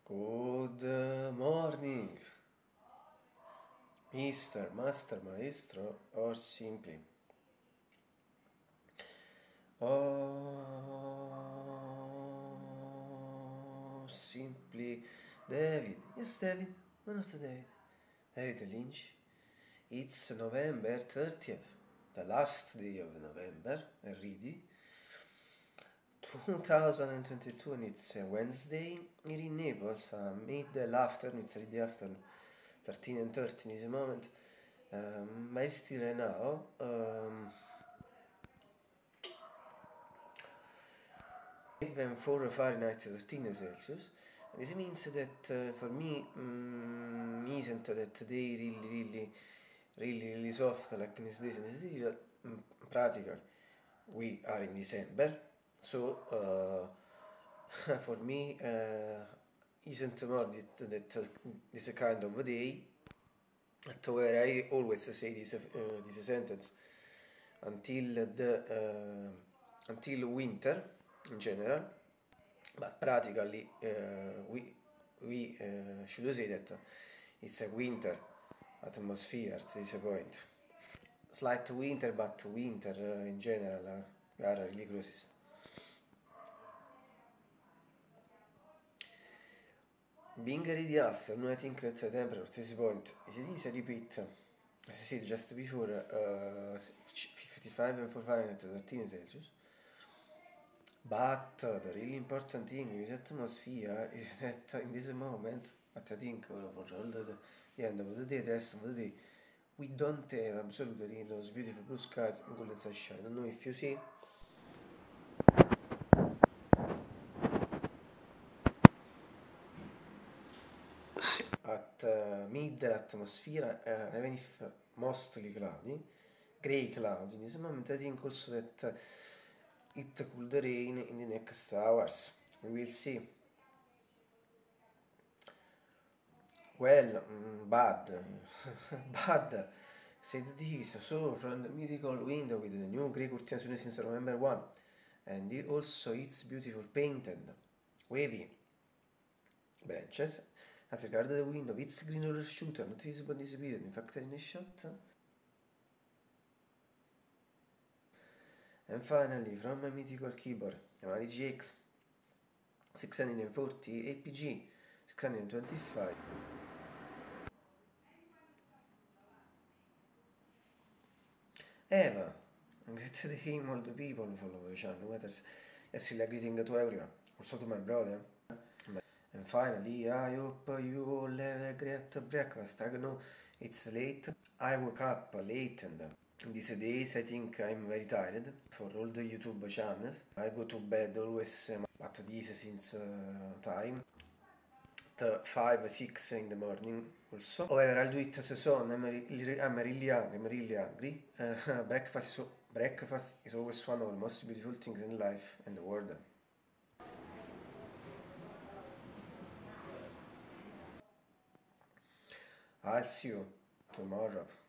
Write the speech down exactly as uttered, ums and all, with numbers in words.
Good uh, morning, Mister, Master, Maestro, or simply. Or simply David. Yes, David. Why not David? David Lynch. It's November thirtieth, the last day of November, already. twenty twenty-two, and it's a Wednesday here in Naples, uh, mid afternoon, it's already afternoon, thirteen and thirty in this moment. Um, but still right now, um, even four Fahrenheit, thirteen Celsius. This means that uh, for me, um, isn't that day really, really, really, really soft like in these days. In these days, um, practical. We are in December, so uh, for me, uh, isn't more that, that uh, this kind of day to where I always say this uh, this sentence until the uh, until winter in general, but practically uh, we we uh, should say that it's a winter atmosphere at this point. Slight winter, but winter uh, in general uh, we are really close. Being ready afternoon, I think that the temperature at this point is a repeat, as I said just before, uh, fifty-five and four Fahrenheit, thirteen Celsius. But uh, the really important thing in this atmosphere is that in this moment, but I think for all the, the end of the day, the rest of the day, we don't have absolutely those beautiful blue skies and golden sunshine. I don't know if you see. At uh, mid atmosphere, uh, even if mostly cloudy, grey cloudy, in this moment I think also that uh, it could rain in the next hours. We will see. Well, mm, bad, bad. Said this, so from the mythical window with the new grey curtains since November first, and it also its beautiful painted, wavy branches. As regard the window, its green roller shooter, not visible in this period, in fact in a shot. And finally, from my mythical keyboard, Yamaha D G X six forty A P G six twenty-five. Eva, great day all the people follow the channel, whether yes, greeting to everyone, also to my brother. And finally, I hope you all have a great breakfast. I know it's late. I woke up late and these days I think I'm very tired for all the YouTube channels. I go to bed always um, at this since uh, time. At five, six in the morning also. However, I'll do it as a son. I'm, re I'm really hungry. I'm really hungry. Uh, breakfast, so breakfast is always one of the most beautiful things in life and the world. I'll see you tomorrow.